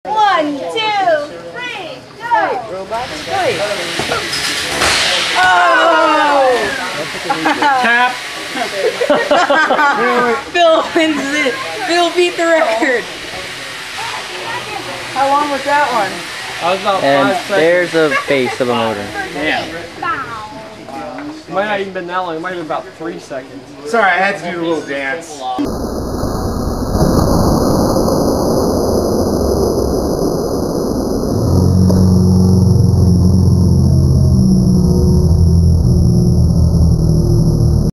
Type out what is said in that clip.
1, 2, 3, go! Robots, fight! Oh! Tap! Phil wins it! Phil beat the record! How long was that one? That was about 5 seconds. There's a base of a motor. Yeah. It might not even been that long. It might have been about 3 seconds. Sorry, I had to do a little dance.